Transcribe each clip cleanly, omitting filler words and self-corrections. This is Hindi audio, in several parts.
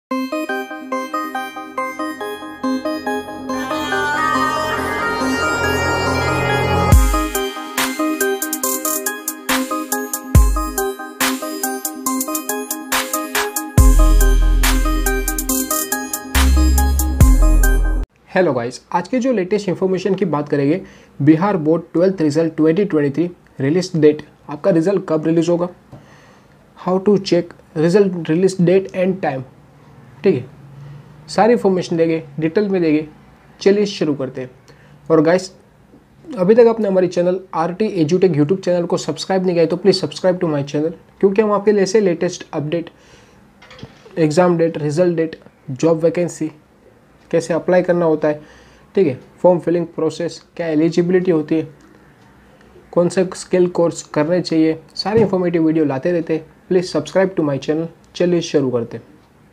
हेलो गाइस, आज के जो लेटेस्ट इन्फॉर्मेशन की बात करेंगे, Bihar board 12th result 2023 release date, आपका रिजल्ट कब रिलीज होगा, how to check result release date and time, ठीक है, सारी इन्फॉर्मेशन देंगे, डिटेल में देंगे। चलिए शुरू करते हैं। और गाइस, अभी तक आपने हमारी चैनल RT एजुटेक यूट्यूब चैनल को सब्सक्राइब नहीं किया तो please subscribe to my channel, क्योंकि हम आपके लिए ऐसे latest update, exam date, result date, job vacancy, कैसे अप्लाई करना होता है, ठीक है, फॉर्म फिलिंग प्रोसेस, क्या एलिजिबिलिटी होती है, कौन से स्किल कोर्स करने चाहिए, सारी इन्फॉर्मेटिव वीडियो लाते रहते हैं। Please subscribe to my channel. चलिए शुरू करते हैं।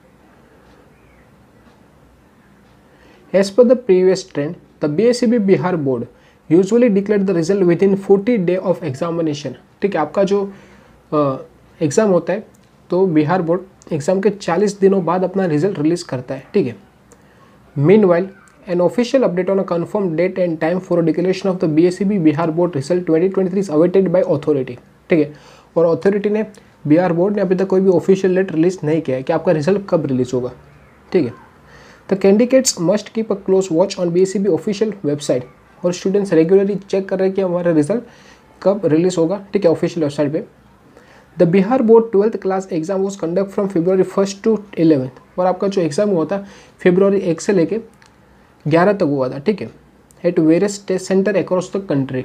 As per the previous trend, the BSEB Bihar board usually declare the result within 40 day of examination. ठीक है, आपका जो एग्ज़ाम होता है तो बिहार बोर्ड एग्ज़ाम के 40 दिनों बाद अपना रिजल्ट रिलीज़ करता है। ठीक है, Meanwhile, an official update on a confirmed date and time for a declaration of the BSEB Bihar Board Result 2023 is awaited by authority। ठीक है, और अथॉरिटी ने, बिहार बोर्ड ने अभी तक कोई भी ऑफिशियल डेट रिलीज नहीं किया है कि आपका रिजल्ट कब रिलीज होगा। ठीक है, the candidates must keep a close watch on BSEB official website, और स्टूडेंट्स रेगुलरली चेक कर रहे हैं कि हमारा रिजल्ट कब रिलीज होगा। ठीक है, ऑफिशियल वेबसाइट पे। The Bihar board 12th class exam was conduct from February 1st to 11th, और आपका जो एग्ज़ाम हुआ था February 1 से लेके 11 तक हुआ था। ठीक है, at various test center across the country.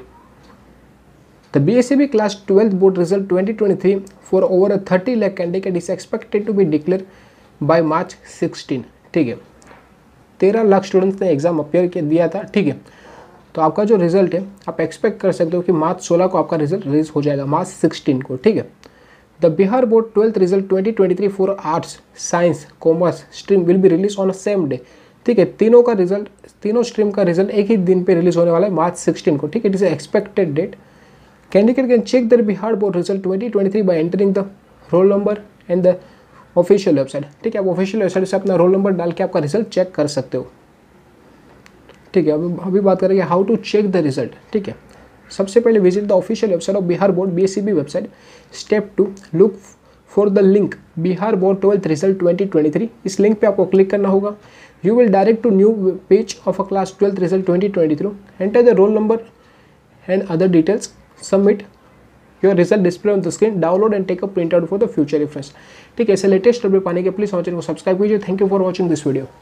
The BSEB class 12th board result 2023 for over 30 lakh candidate is expected to be declare by March 16। ठीक है, 13 लाख स्टूडेंट्स ने एग्जाम अपियर दिया था। ठीक है, तो आपका जो रिजल्ट है आप एक्सपेक्ट कर सकते हो कि March 16 को आपका रिजल्ट रिलीज हो जाएगा, March 16 को। ठीक है, the Bihar board 12th result 2023 for arts, science, commerce stream will be release on same day. ठीक है, तीनों का रिजल्ट, तीनों स्ट्रीम का रिजल्ट एक ही दिन पे रिलीज होने वाला है, March 16 को। ठीक है, it is expected date. Candidate can check the Bihar board result 2023 by entering the roll number and the official website. ठीक है, आप ऑफिशियल वेबसाइट से अपना रोल नंबर डाल के आपका रिजल्ट चेक कर सकते हो। ठीक है, अभी बात करेंगे how to check the result. ठीक है, सबसे पहले visit the official website of Bihar board BSEB website. Step 2, look for the link Bihar board 12th result 2023। इस लिंक पे आपको क्लिक करना होगा। You will direct to new page of a class 12th result 2023। Enter the roll number and other details, submit your result display on the screen, download and take a print out for the future reference. ठीक है, ऐसे लेटेस्ट अपडेट पाने के प्लीज हमारे चैनल को सब्सक्राइब कीजिए। Thank you for watching this video.